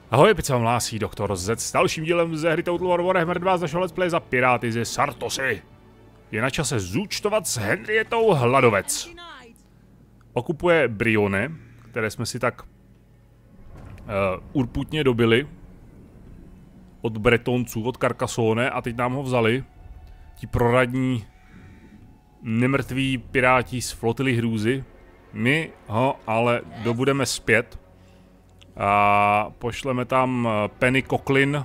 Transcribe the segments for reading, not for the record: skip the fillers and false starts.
Ahoj, opět se vám hlásí Doktor Z s dalším dílem ze hry Total War Warhammer 2 z našeho let's play za Piráty ze Sartosy. Je na čase zúčtovat s Henrietou Hladovec. Okupuje Briony, které jsme si tak urputně dobili od Bretonců, od Carcassonne, a teď nám ho vzali ti proradní nemrtví piráti z flotily hrůzy. My ho ale dobudeme zpět a pošleme tam Penny Cochlin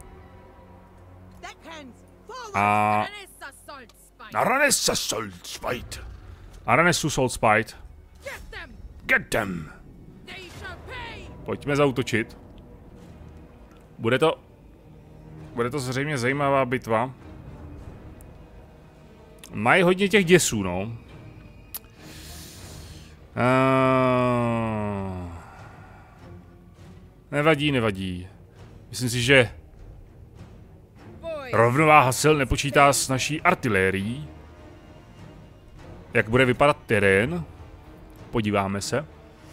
a Aranessa Saltspite. Aranessu Saltspite. Get them! Pojďme zaútočit. Bude to zřejmě zajímavá bitva. Mají hodně těch děsů, no. Nevadí. Myslím si, že rovnováha sil nepočítá s naší artilérií. Jak bude vypadat terén? Podíváme se.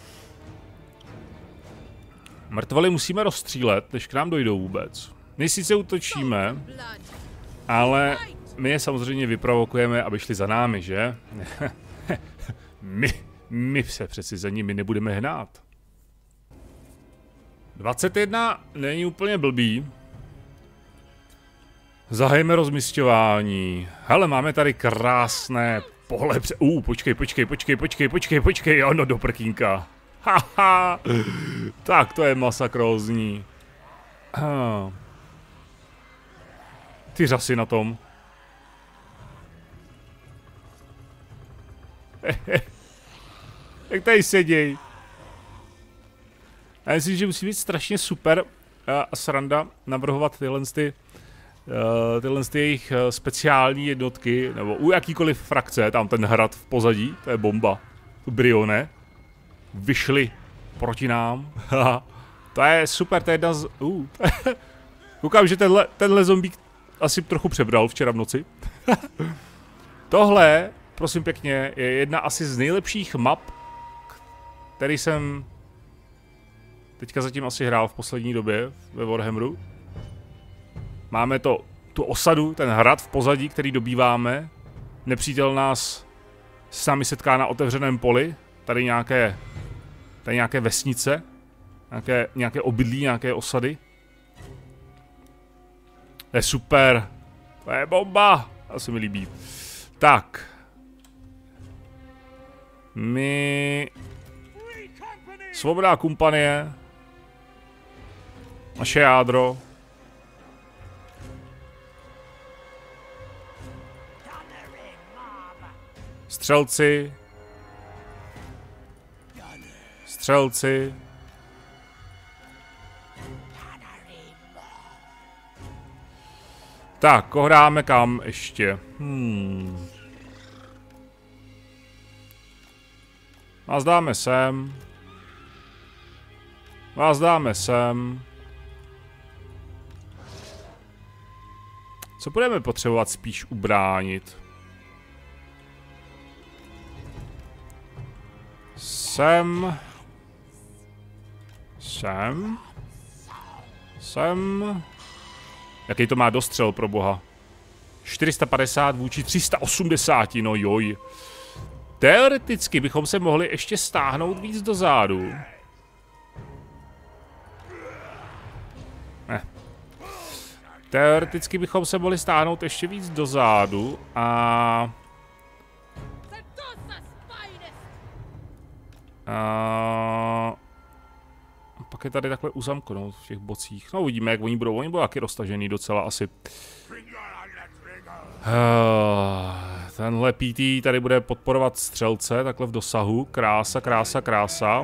Mrtvoly musíme rozstřílet, než k nám dojdou vůbec. My sice útočíme, ale my je samozřejmě vyprovokujeme, aby šli za námi, že? my se přeci za nimi nebudeme hnát. 21 není úplně blbý. Zahajeme rozmisťování. Hele, máme tady krásné pole. Počkej, ono do prkínka. Haha. Tak to je masakrózní. Ty řasy na tom. Jak tady seděj. Já myslím, že musí být strašně super a sranda navrhovat tyhle jejich speciální jednotky, nebo u jakýkoliv frakce, tam ten hrad v pozadí, to je bomba. Briony vyšli proti nám. To je super, to je jedna z... Koukám, že tenhle zombík asi trochu přebral včera v noci. Tohle, prosím pěkně, je jedna asi z nejlepších map, který jsem teďka zatím asi hrál v poslední době ve Warhammeru. Máme tu osadu, ten hrad v pozadí, který dobýváme. Nepřítel nás s námi setká na otevřeném poli. Tady nějaké vesnice, nějaké obydlí, nějaké osady. To je super. To je bomba. To se mi líbí. Tak. Svobodná kompanie. Naše jádro. Střelci. Tak, koho dáme kam ještě? Vás dáme sem. Co budeme potřebovat spíš ubránit? Sem. Jaký to má dostřel, pro boha? 450 vůči 380, no joj. Teoreticky bychom se mohli ještě stáhnout víc dozadu. Teoreticky bychom se mohli stáhnout ještě víc dozadu a pak je tady takhle uzamknout v těch bocích. No uvidíme, jak oni budou taky roztažený docela asi. Tenhle PT tady bude podporovat střelce, takhle v dosahu. Krása.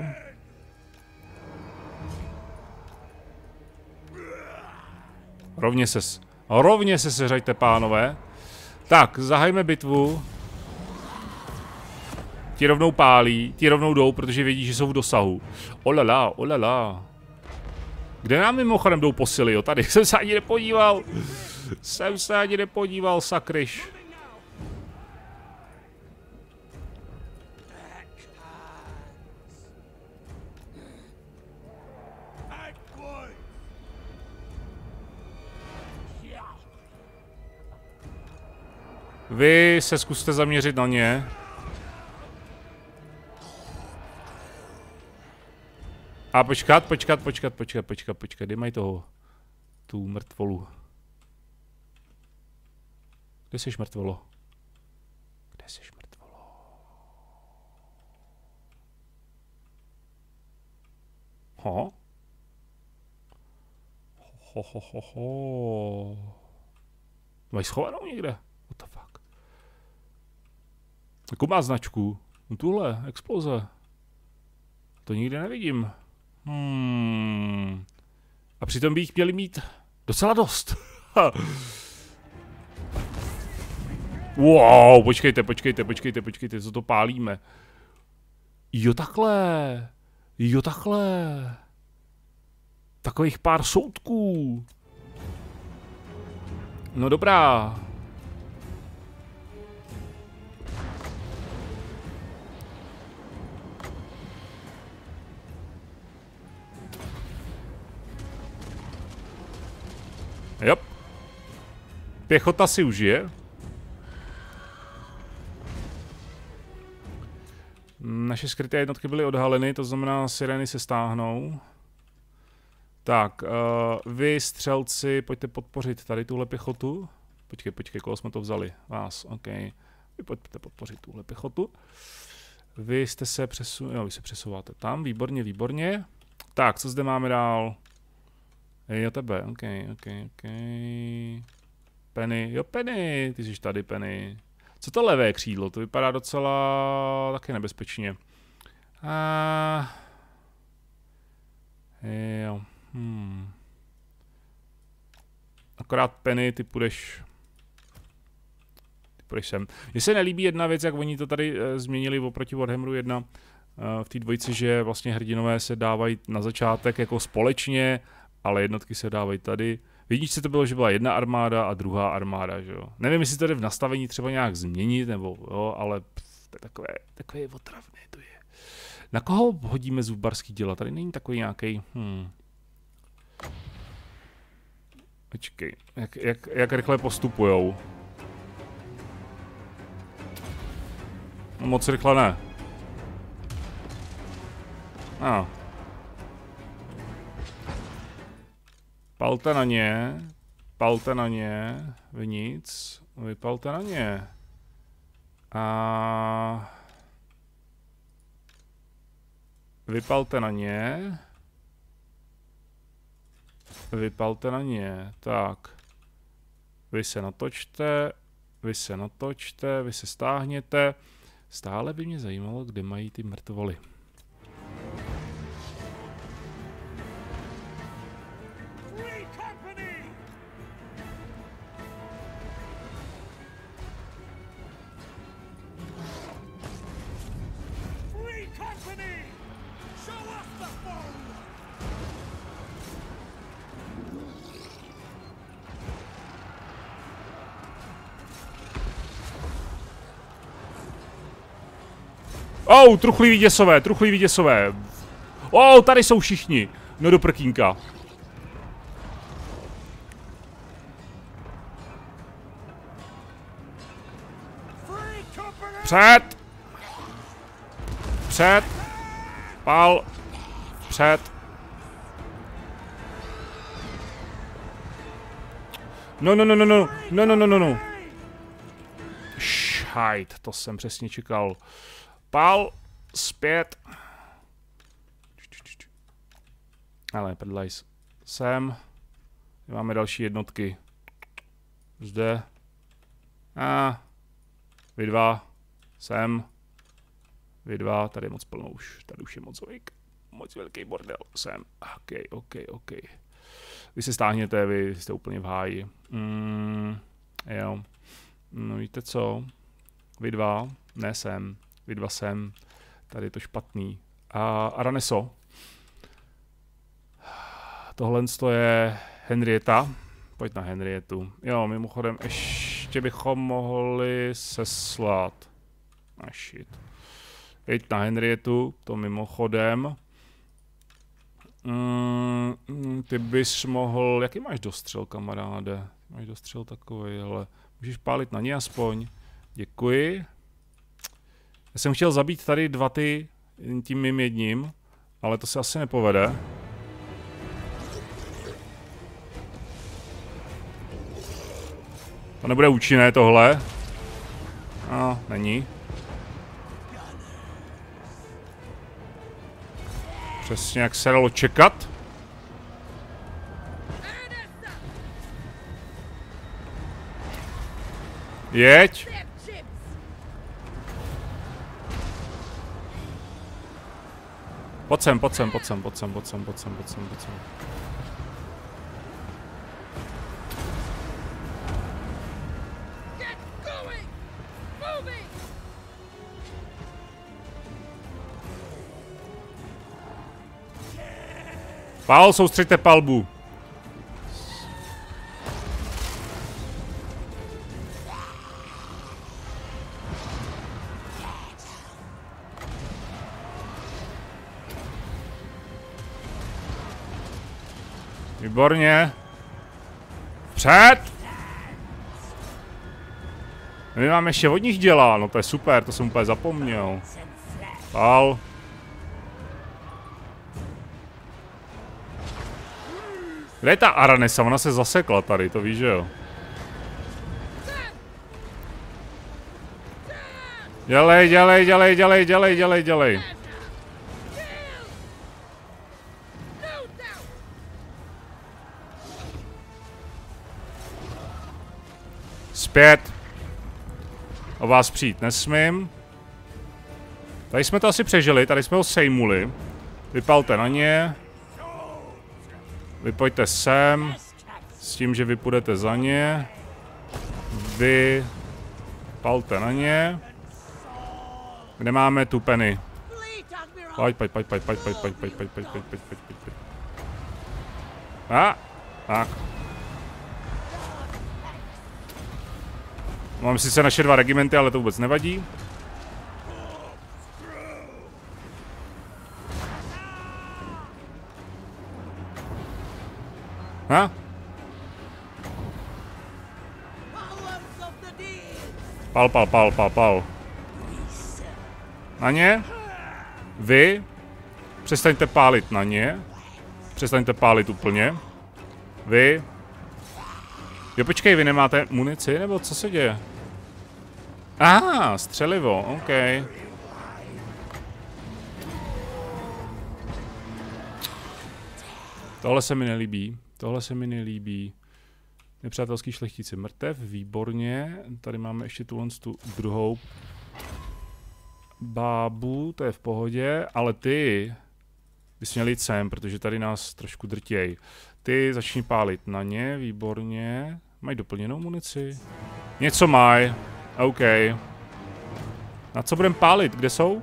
Rovně se seřaďte, pánové. Tak, zahajme bitvu. Ti rovnou pálí, ti rovnou jdou, protože vědí, že jsou v dosahu. Olala. Kde nám mimochodem jdou posily, jo? Tady jsem se ani nepodíval. Sakryš. Vy se zkuste zaměřit na ně. A počkat, kde mají toho? Tu mrtvolu. Kde jsi mrtvolo? Kde jsi mrtvolo? Ho? Ho. Mají schovanou někde? What the fuck? Jakou má značku? No tuhle, exploze. To nikde nevidím. A přitom by jich měli mít docela dost. Wow, počkejte, co to pálíme? Jo takhle. Takových pár soutků. No dobrá. Jop. Pěchota si užije. Naše skryté jednotky byly odhaleny, to znamená, sireny se stáhnou. Tak, vy střelci, pojďte podpořit tady tuhle pěchotu. Počkej, koho jsme to vzali? Vás, OK. Vy pojďte podpořit tuhle pěchotu. Vy jste se vy se přesouváte tam, výborně. Tak, co zde máme dál? Jo, tebe, OK. Penny, ty jsi tady, Penny. Co to levé křídlo? To vypadá docela taky nebezpečně. Jo. Akorát Penny, ty půjdeš sem. Mně se nelíbí jedna věc, jak oni to tady změnili oproti Warhammeru 1 v té dvojici, že vlastně hrdinové se dávají na začátek jako společně, ale jednotky se dávají tady. V jedničce to bylo, že byla jedna armáda a druhá armáda, že jo. Nevím, jestli to jde v nastavení třeba nějak změnit, nebo jo, ale to je takové otravné to je. Na koho hodíme zubarský děla? Tady není takový nějaký. Počkej, jak rychle postupujou? No, moc rychle ne. Palte na ně, vy nic, vypalte na ně. A vypalte na ně, tak. Vy se natočte, vy se stáhněte. Stále by mě zajímalo, kde mají ty mrtvoly. Truchlí děsové. Tady jsou všichni. No do prkínka. Před. Pál. Před. No. Šajt, to jsem přesně čekal. Pál. Zpět. Ale pedlajs. Sem. Máme další jednotky. Zde. Vy dva. Sem. Vy dva. Tady je moc plno už. Tady už je moc velký bordel. Sem. OK. Vy se stáhněte, vy jste úplně v háji. Jo. No víte co? Vy dva. Ne sem. Vy dva sem. Tady je to špatný. A Araneso. Tohle je Henrietta. Pojď na Henrietu. Jo, mimochodem ještě bychom mohli seslat. Shit. Pojď na Henrietu, to mimochodem. Ty bys mohl... Jaký máš dostřel, kamaráde? Máš dostřel takový, ale Můžeš pálit na ně aspoň. Děkuji. Já jsem chtěl zabít tady dva ty tím mým jedním, ale to se asi nepovede. To nebude účinné tohle. No, není. Přesně jak se dalo čekat. Jeď. Pojď sem. Pál, soustřeďte palbu. Výborně. Před! My máme ještě od nich dělá, no to je super, to jsem úplně zapomněl. Pál. Kde je ta Aranesa? Ona se zasekla tady, to víš, že jo? Dělej. Zpět. O vás přijít nesmím. Tady jsme to asi přežili, tady jsme ho sejmuli. Vypalte na ně. Vy pojďte sem. S tím, že vy půjdete za ně. Vy palte na ně. Kde máme tu Penny? Pojď. A, tak. Mám sice naše 2 regimenty, ale to vůbec nevadí. Ha? Pal. Na ně? Vy? Přestaňte pálit na ně. Přestaňte pálit úplně. Vy? Jo, počkej, vy nemáte munici, nebo co se děje? Aha, střelivo, OK. Tohle se mi nelíbí. Nepřátelský šlechtici mrtev, výborně. Tady máme ještě tu druhou bábu, to je v pohodě, ale ty bys měl jít sem, protože tady nás trošku drtěj. Ty začni pálit na ně, výborně. Mají doplněnou munici? Něco mají, OK. Na co budeme pálit, kde jsou?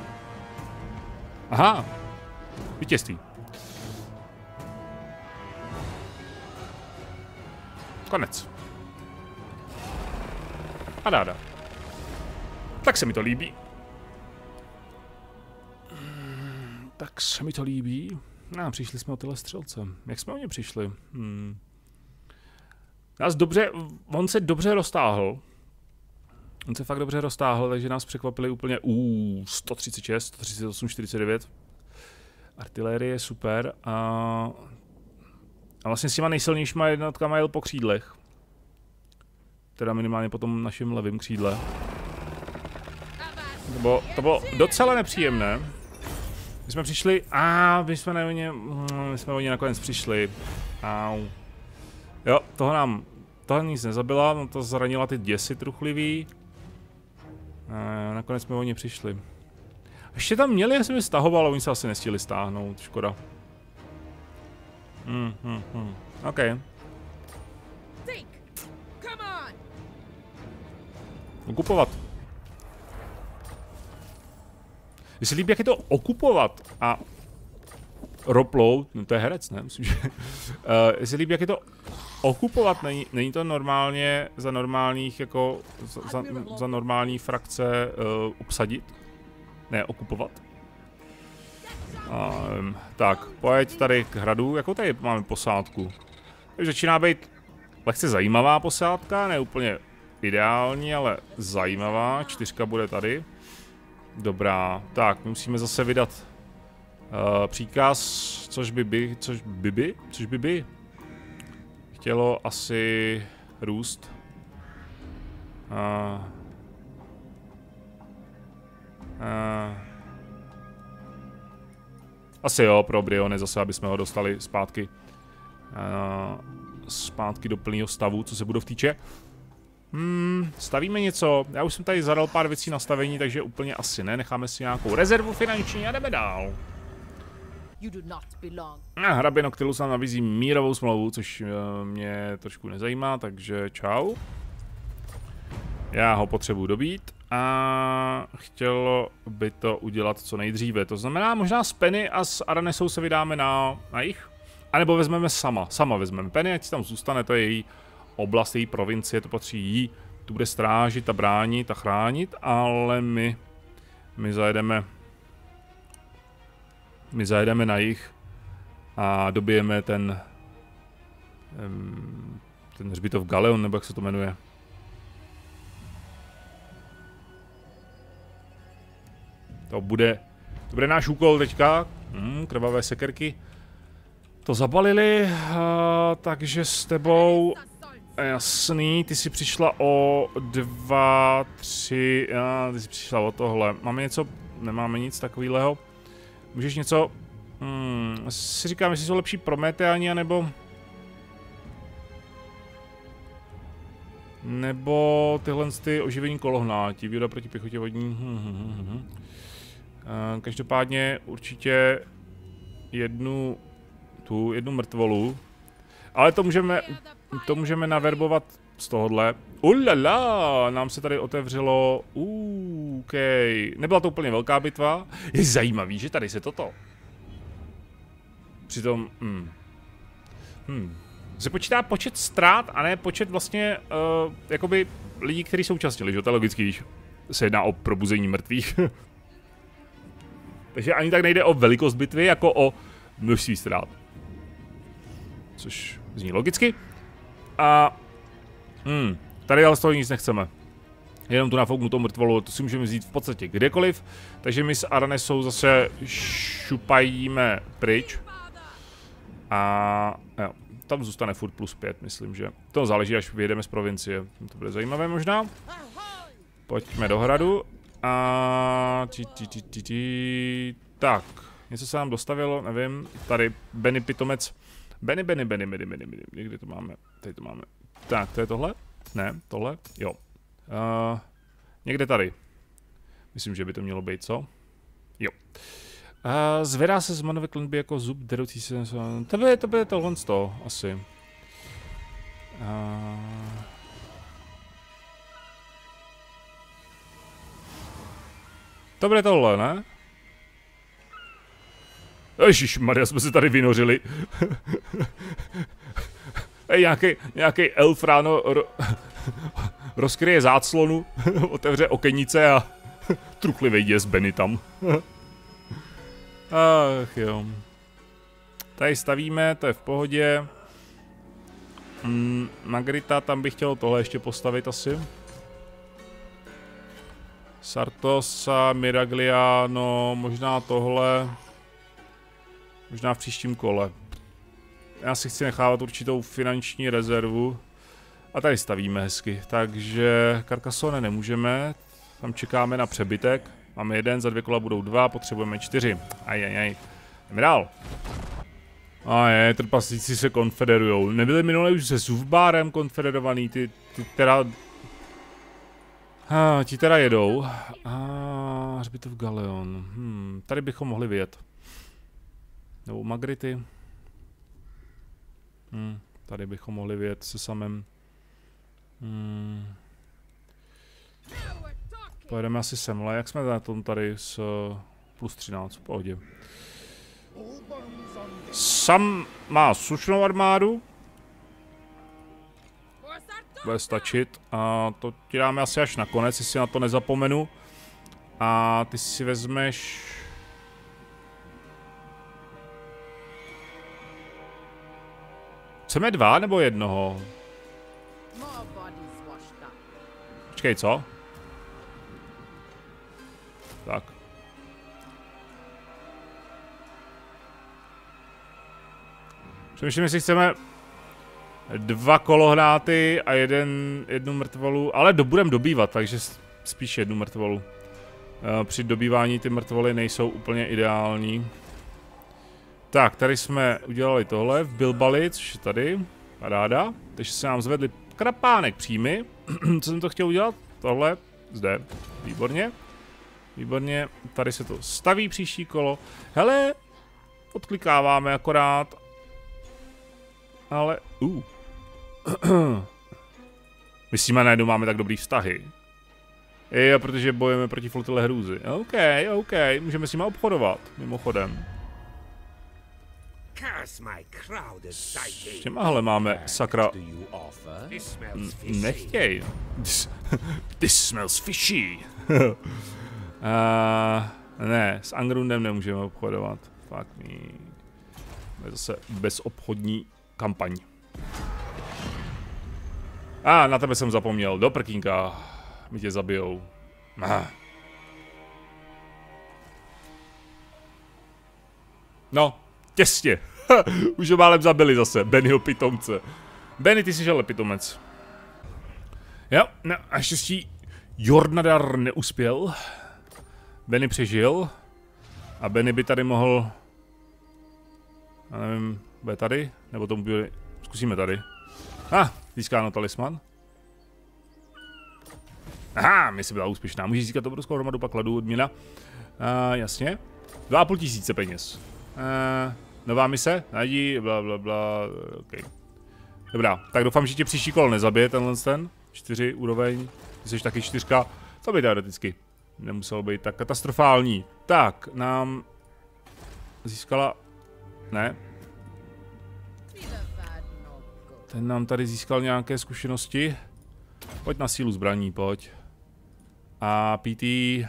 Aha, vítězství. Konec. A dáda. Tak se mi to líbí. No, přišli jsme o tyhle střelce. Jak jsme o ně přišli? On se dobře roztáhl. Takže nás překvapili úplně 136, 138, 49. Artilérie je super a vlastně s těma nejsilnějšíma jednotkama jel po křídlech. Teda minimálně po tom našem levém křídle. To bylo docela nepříjemné. My jsme přišli, my jsme o ně nakonec přišli. Au. Jo, tohle nic nezabila, no to zranila ty děsy truchlivý. Nakonec jsme o ně přišli. Ještě tam měli, já jsem je stahoval, oni se asi nestihli stáhnout, škoda. OK. Okupovat. Mně se líbí, jak je to okupovat a Roplou, no to je herec, ne? Myslím, že... Mně se líbí, jak je to okupovat, není to normálně za normálních, jako za normální frakce obsadit? Ne, okupovat. Tak, pojď tady k hradu, jakou tady máme posádku? Takže začíná být lehce zajímavá posádka, ne úplně ideální, ale zajímavá. 4 bude tady. Dobrá, tak musíme zase vydat příkaz, což by chtělo asi růst. Asi jo, pro Briony zase, aby jsme ho dostali zpátky. Zpátky do plného stavu, co se budou týče. Stavíme něco. Já už jsem tady zadal pár věcí na stavení, takže úplně asi ne. Necháme si nějakou rezervu finanční a jdeme dál. Hrabě Noctilus nám nabízí mírovou smlouvu, což mě trošku nezajímá, takže čau. Já ho potřebuji dobít a chtělo by to udělat co nejdříve. To znamená, možná s Penny a s Aranesou se vydáme na jich. A nebo vezmeme sama vezmeme Penny, ať si tam zůstane, to je její oblast, její provincie, to patří jí. Tu bude strážit a bránit a chránit, ale my zajedeme na jih a dobijeme ten hřbitov Galeon, nebo jak se to jmenuje. To bude náš úkol teďka. Krvavé sekerky to zabalili, takže s tebou, jasný, ty jsi přišla o 2, 3, ty jsi přišla o tohle. Máme něco? Nemáme nic takového. Můžeš něco, si říkám, jestli jsou lepší Prometeani, nebo tyhle ty oživení kolohnáti, výhoda proti pěchotě vodní. Každopádně určitě jednu mrtvolu, ale to můžeme naverbovat z tohohle. Ulala, nám se tady otevřelo, OK, nebyla to úplně velká bitva, je zajímavý, že tady se toto. Přitom, se počítá počet ztrát a ne počet vlastně, jakoby lidí, kteří jsou účastnili, že to je logicky, když se jedná o probuzení mrtvých. Takže ani tak nejde o velikost bitvy, jako o množství ztrát. Což zní logicky. A tady ale z toho nic nechceme. Jenom tu nafouknutou mrtvolu, to si můžeme vzít v podstatě kdekoliv. Takže my s Aranesou zase šupajíme pryč. A jo, tam zůstane furt +5, myslím, že. To záleží, až vyjedeme z provincie. To bude zajímavé možná. Pojďme do hradu. A tak, něco se nám dostavilo, nevím. Tady Benny Pitomec. Benny. Někde to máme? Tady to máme. Tak, to je tohle? Ne, tohle? Jo. Někde tady. Myslím, že by to mělo být, co? Jo. Zvedá se z manové klenby jako zub deroucí se. To bude tohle z toho, asi. To bude tohle, ne? Ježišmarja, jsme se tady vynořili. Nějaký elf ráno rozkryje záclonu, otevře okenice a truchlivý děs Benny tam. Ach jo. Tady stavíme, to je v pohodě. Magrita, tam bych chtěl tohle ještě postavit asi. Sartosa, Miragliano, možná tohle. Možná v příštím kole. Já si chci nechávat určitou finanční rezervu. A tady stavíme hezky. Takže Carcassonne nemůžeme. Tam čekáme na přebytek. Máme 1, za 2 kola budou 2, potřebujeme 4. Ajajaj. Jdeme dál. Trpaslíci se konfederujou. Nebyli minule už se Zufbárem konfederovaný, ti teda jedou. Hřbitov Galeon. Tady bychom mohli vyjet. Nebo Magrity. Tady bychom mohli vyjet se samým. Pojedeme asi semhle. Jak jsme na tom tady s +13, v pohodě. Sam má slušnou armádu. Bude stačit. A to ti dáme asi až nakonec, jestli na to nezapomenu. A ty si vezmeš... Chceme 2 nebo 1? Počkej, co? Tak. Přemýšlím, jestli chceme 2 kolohnáty a jednu mrtvolu, ale budeme dobývat, takže spíš jednu mrtvolu. Při dobývání ty mrtvoly nejsou úplně ideální. Tak, tady jsme udělali tohle v Bilbali, což je tady. Paráda. Takže se nám zvedli krapánek příjmy. Co jsem to chtěl udělat? Tohle. Zde. Výborně. Výborně. Tady se to staví příští kolo. Hele, odklikáváme akorát. Ale, myslíme, najednou máme tak dobrý vztahy. Jo, protože bojujeme proti flotile hrůzy. OK, můžeme s nimi obchodovat, mimochodem. S těmahle máme, sakra... Nechtěj. This smells fishy. Ne, s Angrundem nemůžeme obchodovat. Fuck me. Je zase bezobchodní kampaň. Na tebe jsem zapomněl, do prkínka. My tě zabijou. No, těsně. Už ho málem zabili zase, Bennyho pitomce. Benny, ty jsi ale pitomec. Jo, no, naštěstí Jornadar neuspěl. Benny přežil. A Benny by tady mohl... Já nevím, bude tady? Nebo to bude... Zkusíme tady. Získáno talisman. Aha, mise byla úspěšná. Můžeš získat obrovskou hromadu pakladů odměna. Jasně. 2,5 tisíce peněz. Nová mise? Najdi, blablabla. Okay. Dobrá, tak doufám, že tě příští kolo nezabije tenhle ten. 4 úroveň. Ty jsi taky 4. To by teoreticky nemuselo být tak katastrofální. Tak, nám získala... Ne. Ten nám tady získal nějaké zkušenosti. Pojď na sílu zbraní, pojď. A PT...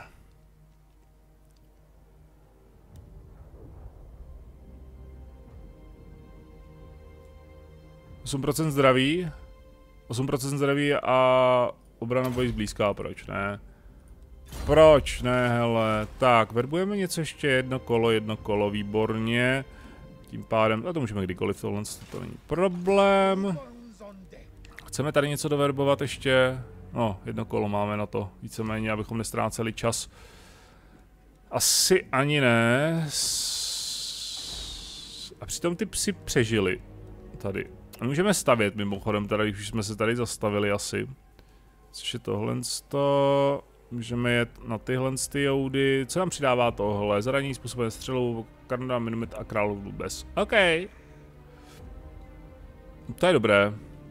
8% zdraví. 8% zdraví a obrana boji zblízká, proč ne? Proč ne, hele. Tak, verbujeme něco ještě, jedno kolo, výborně. Tím pádem, a to můžeme kdykoliv, tohle to není problém. Chceme tady něco doverbovat ještě? No, jedno kolo máme na to, víceméně, abychom nestráceli čas. Asi ani ne. A přitom ty psi přežili. Tady. A můžeme stavět mimochodem, tady, když jsme se tady zastavili asi. Což je tohle. Můžeme jet na tyhle joudy. Co nám přidává tohle? Zranění způsobené střelou, Karnada, minomet a králův blubes. OK. To je dobré.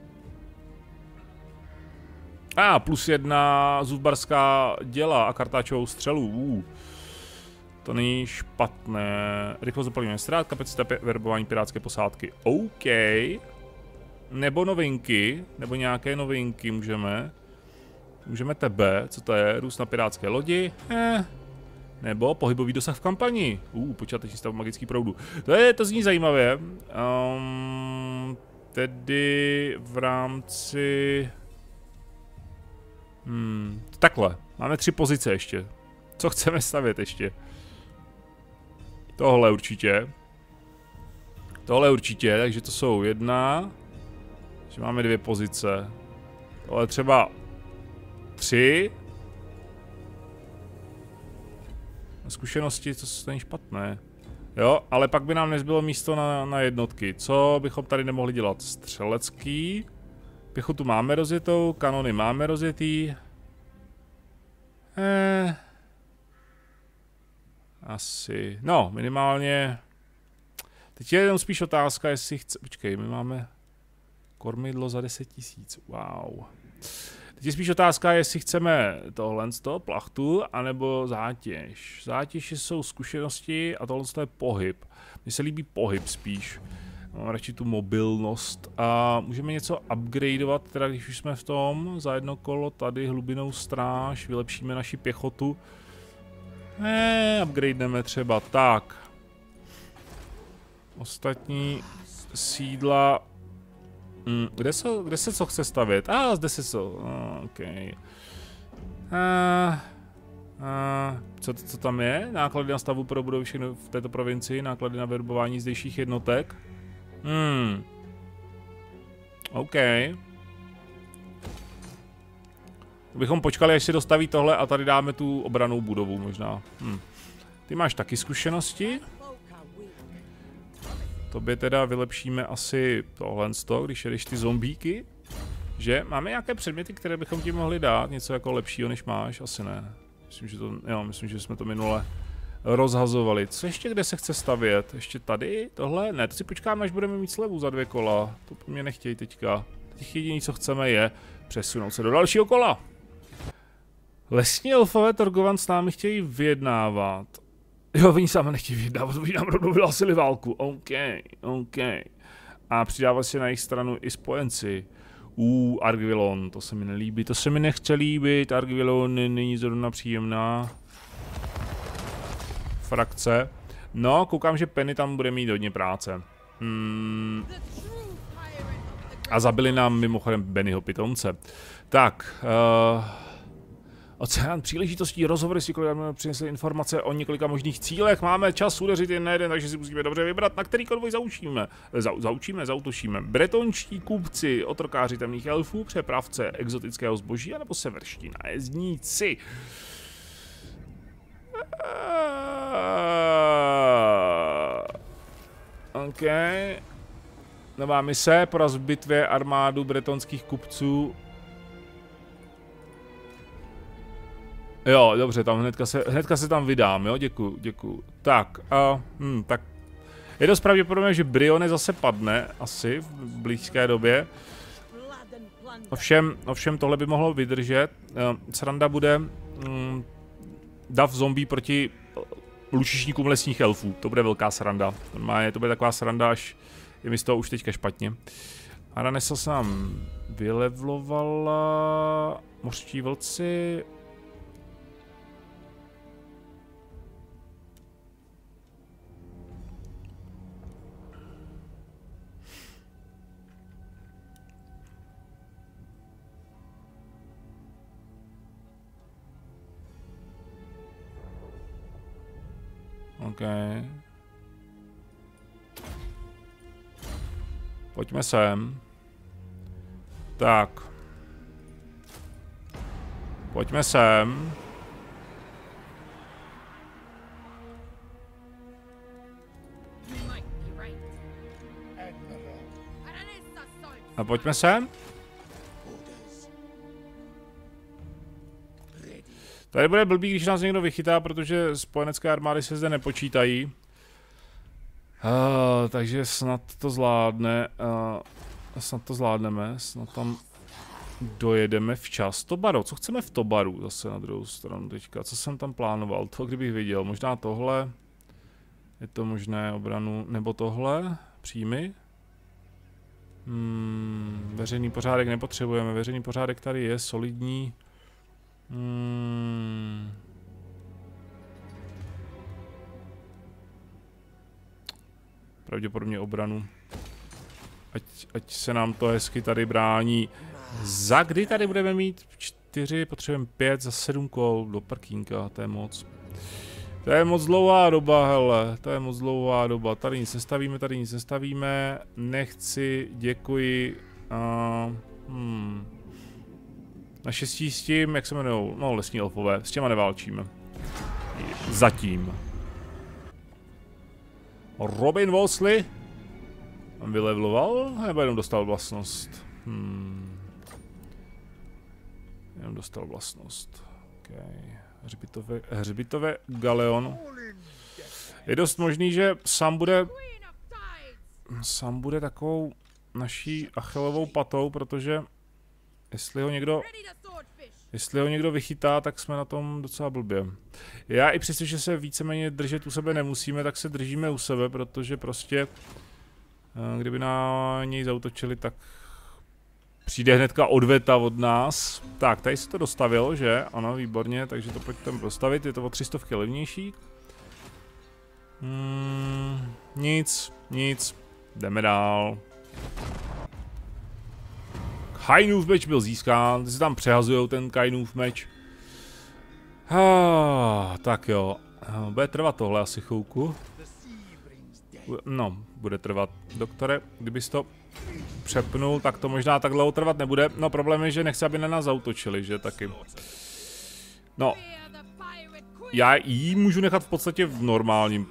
+1 zubbarská děla a kartáčovou střelu. To není špatné. Rychlost zaplnění ztrát, kapacita verbování pirátské posádky. OK. Nebo novinky, nebo nějaké novinky můžeme. Můžeme tebe, co to je? Růst na pirátské lodi? Nebo pohybový dosah v kampani. Počáteční stav magických proudů. To zní zajímavě. Tedy v rámci... Takhle. Máme 3 pozice ještě. Co chceme stavět ještě? Tohle určitě. Tohle určitě, takže to jsou 1. Takže máme 2 pozice. Tohle třeba 3. Zkušenosti, to není špatné. Jo, ale pak by nám nezbylo místo na jednotky. Co bychom tady nemohli dělat? Střelecký. Pěchotu máme rozjetou, kanony máme rozjetý. Asi. No, minimálně. Teď je jenom spíš otázka, jestli chce... Počkej, my máme kormidlo za 10 000. Wow. Teď je spíš otázka, jestli chceme tohle z toho plachtu, anebo zátěž. Zátěž jsou zkušenosti a tohle je pohyb. Mně se líbí pohyb spíš. Mám radši tu mobilnost a můžeme něco upgradeovat, teda když už jsme v tom, za jedno kolo tady hlubinou stráž, vylepšíme naši pěchotu. Upgradeneme třeba tak. Ostatní sídla, kde se co chce stavět? Zde se co, OK. Co tam je? Náklady na stavbu pro budovy všechno v této provincii, náklady na verbování zdejších jednotek. OK. Bychom počkali, až si dostaví tohle a tady dáme tu obranou budovu možná. Ty máš taky zkušenosti? Tobě teda vylepšíme asi tohle, když jedeš ty zombíky. Že? Máme nějaké předměty, které bychom ti mohli dát? Něco jako lepšího, než máš? Asi ne. Myslím, že jsme to minule rozhazovali. Co ještě kde se chce stavět? Ještě tady? Tohle? Ne, to si počkáme, až budeme mít slevu za 2 kola. To po mně nechtějí teďka. Teď jediné, co chceme, je přesunout se do dalšího kola. Lesní elfové Torgovan s námi chtějí vyjednávat. Jo, oni sami nechtějí vyjednávat, oni nám rovnou vyhlásili válku. OK. A přidává se na jejich stranu i spojenci. Argvilon, to se mi nelíbí, to se mi nechce líbit, Argvilon není zrovna příjemná frakce. No, koukám, že Penny tam bude mít hodně práce. A zabili nám mimochodem Bennyho pitomce. Tak, Oceán příležitostí, rozhovory si přinesli informace o několika možných cílech. Máme čas udeřit jen na jeden, takže si musíme dobře vybrat, na který konvoj zautočíme. Bretonští kupci, otrokáři temných elfů, přepravce exotického zboží, anebo severští nájezdníci. OK. Nová mise, poraz v bitvě armádu bretonských kupců. Jo, dobře, tam hnedka se tam vydám, jo, děkuju. Tak, tak je dost pravděpodobné, že Brione zase padne, asi v blízké době. Ovšem tohle by mohlo vydržet. Sranda bude dav zombie proti lučišníkům lesních elfů, to bude velká sranda. To bude taková sranda, až je mi z toho už teďka špatně. Aranesa se nám vylevlovala, mořští vlci. OK. Pojďme sem. Tak. Pojďme sem. A pojďme sem. Tady bude blbý, když nás někdo vychytá, protože spojenecké armády se zde nepočítají. Takže snad to zvládne. Snad to zvládneme, snad tam dojedeme včas. Tobaro, co chceme v Tobaru zase na druhou stranu teďka? Co jsem tam plánoval? To kdybych viděl. Možná tohle. Je to možné obranu. Nebo tohle? Příjmy? Veřejný pořádek nepotřebujeme. Veřejný pořádek tady je solidní. Pravděpodobně obranu. Ať se nám to hezky tady brání. Za kdy tady budeme mít 4, potřebujeme 5 za 7 kol do parkínka, to je moc. To je moc dlouhá doba, hele, to je moc dlouhá doba. Tady nic nestavíme, nechci, děkuji. Naštěstí s tím, jak se jmenujou, no lesní elfové, s těma neválčíme. Zatím. Robin Wolseley. On vylevloval, nebo jenom dostal vlastnost? Jenom dostal vlastnost. Okay. Hřbitové Galeon. Je dost možný, že sám bude takovou naší Achillovou patou, protože jestli ho někdo vychytá, tak jsme na tom docela blbě. Já i přesto, že se víceméně držet u sebe nemusíme, tak se držíme u sebe, protože prostě kdyby na něj zaútočili, tak přijde hnedka odveta od nás. Tak, tady se to dostavilo, že? Ano, výborně, takže to pojďte dostavit, je to o 300 levnější. Nic, jdeme dál. Kainův meč byl získán, ty si tam přehazujou ten Kainův meč. Tak jo. Bude trvat tohle asi chvilku. No, bude trvat. Doktore, kdybys to přepnul, tak to možná tak dlouho trvat nebude. No problém je, že nechci, aby na nás zautočili, že taky. No. Já jí můžu nechat v podstatě v normálním.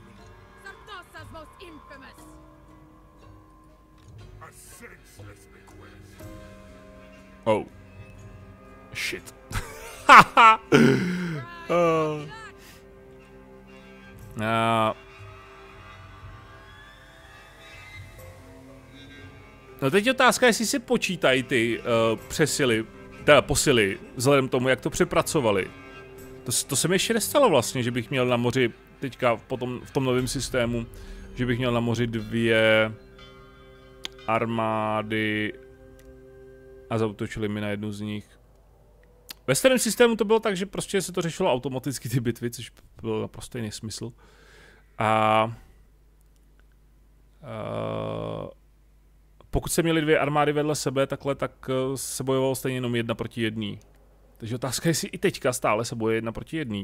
Oh. Shit. Haha. No teď je otázka, jestli si počítají ty přesily, teda posily, vzhledem tomu, jak to přepracovali. To se mi ještě nestalo vlastně, že bych měl na moři, teďka v tom novém systému, že bych měl na moři 2 armády a zaútočili mi na jednu z nich. Ve starém systému to bylo tak, že prostě se to řešilo automaticky ty bitvy, což byl naprosto nesmysl. Pokud se měli 2 armády vedle sebe takhle, tak se bojovalo stejně jenom 1 proti 1. Takže otázka je, jestli i teďka stále se boje 1 proti 1.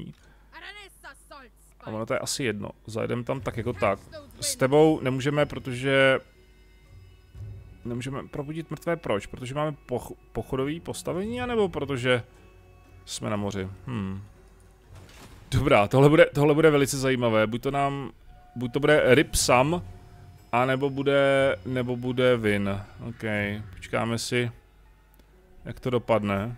A ono to je asi jedno. Zajdem tam tak jako tak. S tebou nemůžeme, protože... Nemůžeme probudit mrtvé. Proč? Protože máme pochodové postavení, anebo protože jsme na moři? Dobrá, tohle bude velice zajímavé. Buď to bude ryb sam, a nebo bude Vin. OK, počkáme si, jak to dopadne.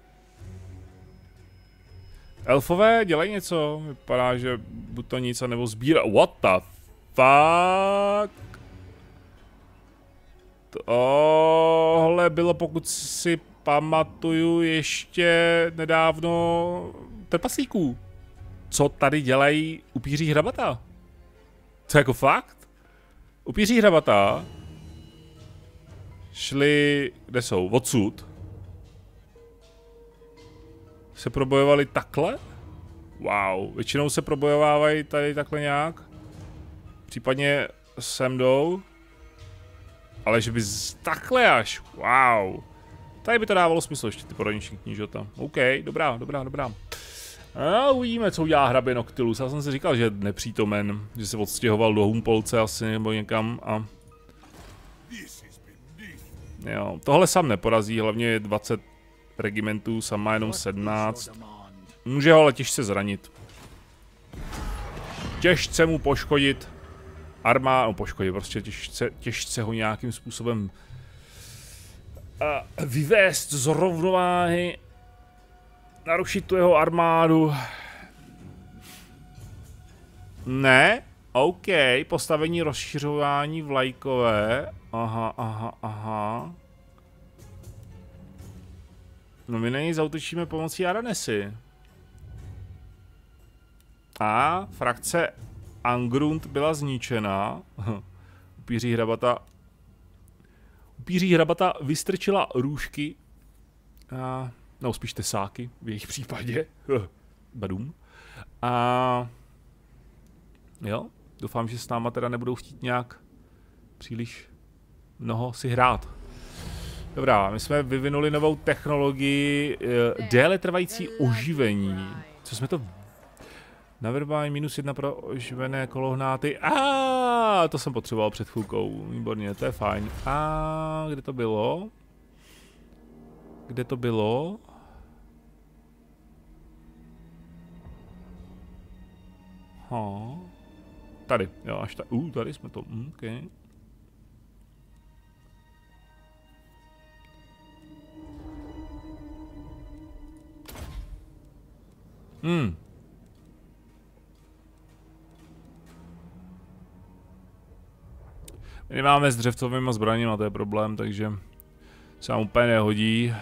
Elfové dělají něco, vypadá, že buď to nic, nebo sbírá. What the fuck? Tohle bylo, pokud si pamatuju, ještě nedávno trpaslíků. Co tady dělají upíří hrabata? Co jako fakt? Upíří hrabata šli, kde jsou? Odsud. Se probojovali takhle? Wow, většinou se probojovávají tady takhle nějak. Případně sem jdou. Ale že by takhle až, wow. Tady by to dávalo smysl ještě ty poradniční knížata. OK, dobrá. A uvidíme, co udělá hrabě Noctilus. Já jsem si říkal, že je nepřítomen, že se odstěhoval do Humpolce asi nebo někam a... Jo, tohle sám neporazí, hlavně je 20 regimentů, sam má jenom 17. Může ho ale těžce zranit. Těžce mu poškodit armádu, poškodit, prostě těžce ho nějakým způsobem vyvést z rovnováhy, narušit tu jeho armádu. Ne? OK, postavení rozšiřování vlajkové. Aha. No my na něj zaútočíme pomocí Aranesy. A frakce Angrund byla zničena. Upíří hrabata vystrčila růžky. No spíš tesáky v jejich případě. Badum. A jo, doufám, že s náma teda nebudou chtít nějak příliš mnoho si hrát. Dobrá, my jsme vyvinuli novou technologii déle trvající oživení. Co jsme to... Naverbání -1 pro oživené kolohnáty. To jsem potřeboval před chvilkou. Výborně, to je fajn. Kde to bylo? Tady, jo, až tady. Tady jsme to. OK. My nemáme s dřevcovými zbraněmi, to je problém, takže se nám úplně nehodí.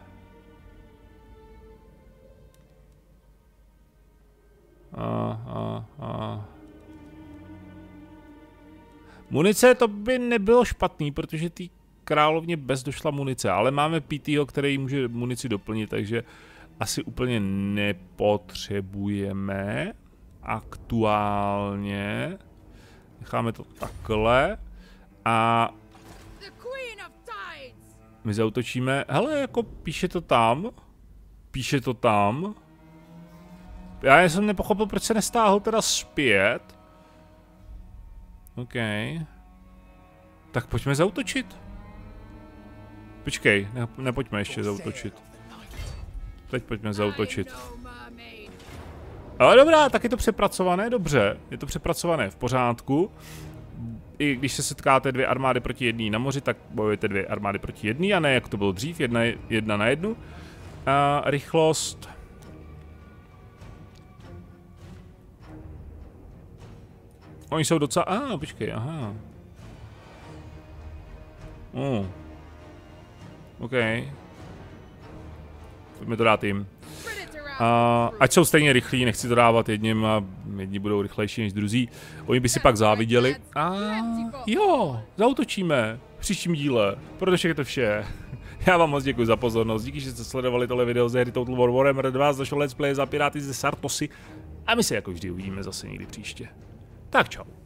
Munice to by nebylo špatný, protože ty královně bez došla munice, ale máme PTho, který může munici doplnit, takže asi úplně nepotřebujeme aktuálně. Necháme to takhle a my zaútočíme. Hele, jako píše to tam. Já jsem nepochopil, proč se nestáhl teda zpět. OK. Tak pojďme zaútočit. Počkej, nepojďme ještě zaútočit. Teď pojďme zaútočit. Ale dobrá, tak je to přepracované, dobře. Je to přepracované v pořádku. I když se setkáte dvě armády proti jedné na moři, tak bojujete dvě armády proti jedné, a ne jak to bylo dřív, jedna na jednu. Rychlost. Oni jsou docela... počkej, aha. OK. Pojďme to dát jim. Ať jsou stejně rychlí, nechci to dávat jedním a jedni budou rychlejší než druzí. Oni by si pak záviděli. Jo, zaútočíme v příštím díle. Protože je to vše. Já vám moc děkuji za pozornost, díky, že jste sledovali tohle video ze hry Total War Warhammer 2 z našeho Let's Play za Piráty ze Sartosy. A my se jako vždy uvidíme zase někdy příště. Tak čau.